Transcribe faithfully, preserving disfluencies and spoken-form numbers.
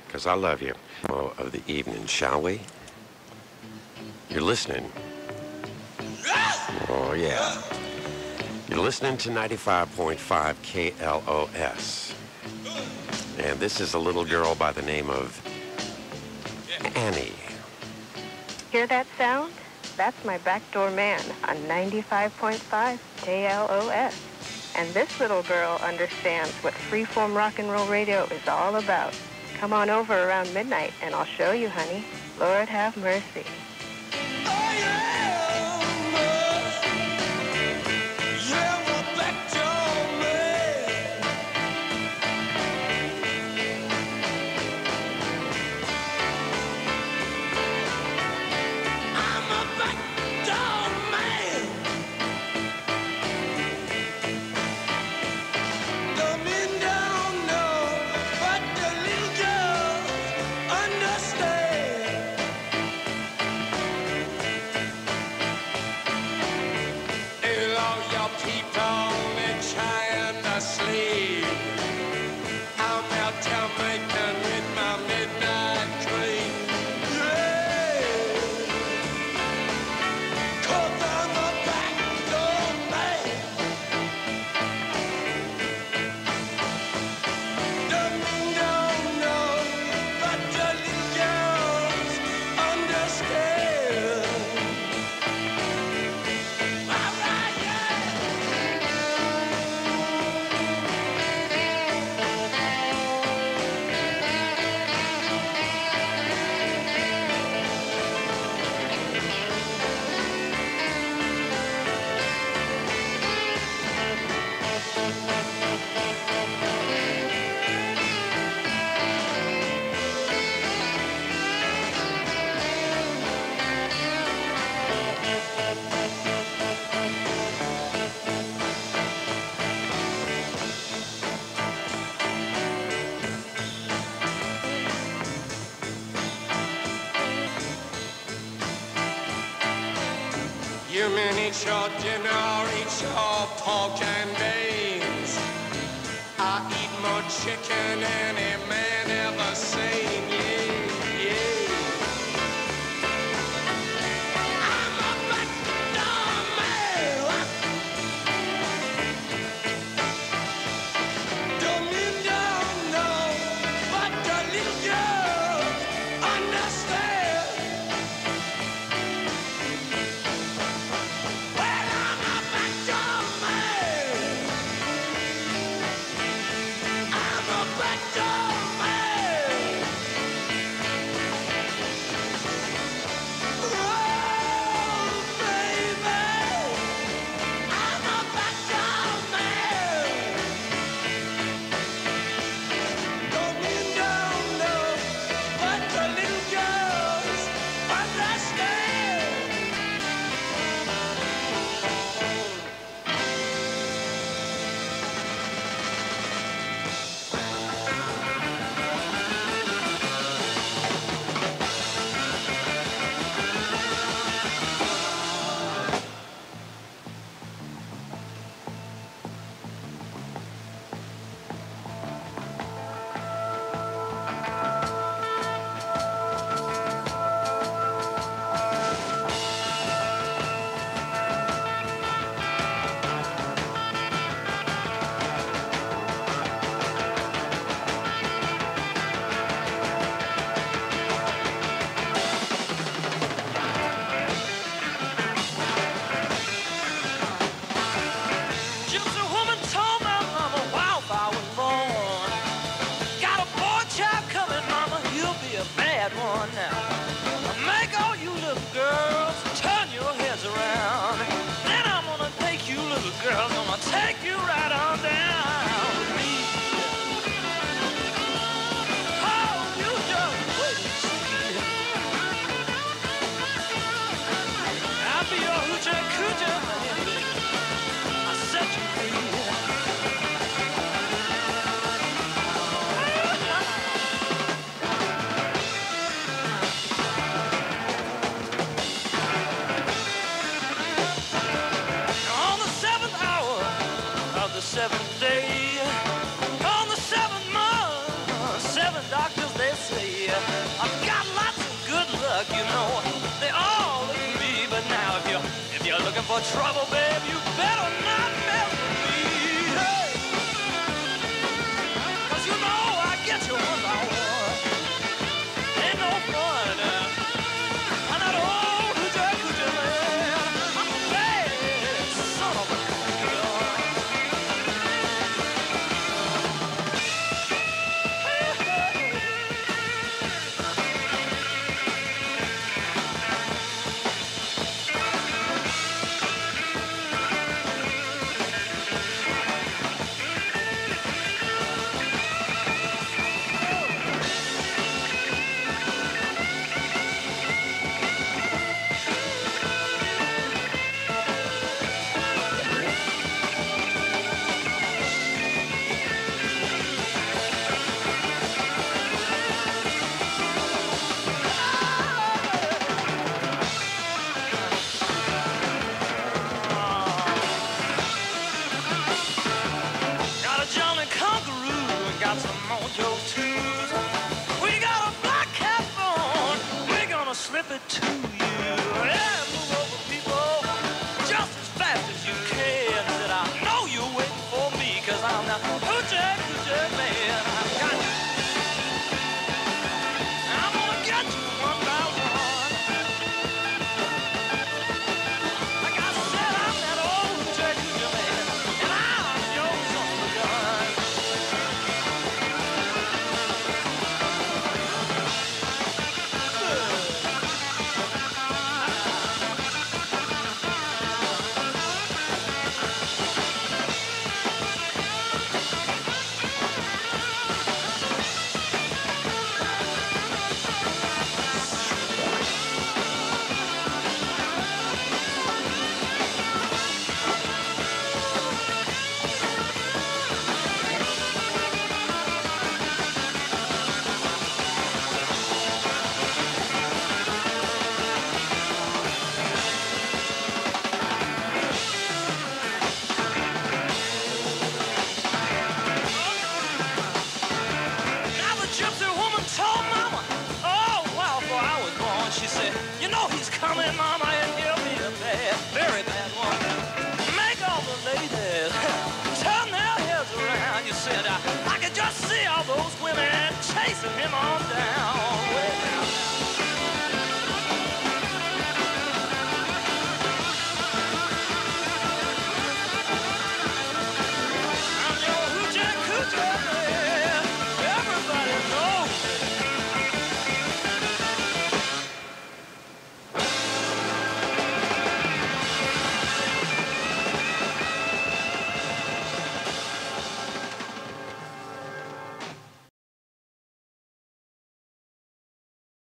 because I love you. Of the evening, shall we? You're listening. Oh, yeah. You're listening to ninety-five point five K L O S. And this is a little girl by the name of Annie. Hear that sound? That's my backdoor man on ninety-five point five K L O S. And this little girl understands what freeform rock and roll radio is all about. Come on over around midnight and I'll show you, honey. Lord have mercy. Oh, yeah! You mean eat your dinner, eat your pork and beans. I eat more chicken than any man ever seen, yeah, yeah. I'm a backdoor man. Don't mean don't know what the little girls understand. I'm a backdoor man. for trouble, babe, you better not mess with me. Hey. 'Cause you know I get you one by one. Ain't no fun. I'm not old hoochie coochie man. I'm a bad son of a gun. Got a German kangaroo and got some mojo too. We got a black cat on, we're gonna slip it to you. Yeah, move over, people, just as fast as you can. Said I know you're waiting for me, 'cause I'm the hoochie coochie man. I've got you. I'm gonna get you one by one. Like I said, I'm that old hoochie coochie man, and I'm your son of a gun. Now the gypsy woman told Mama, oh, wow, before I was born, she said, you know he's coming, Mama, and he'll be a bad, very bad one. Make all the ladies turn their heads around. You said, I, I could just see all those women chasing him on down.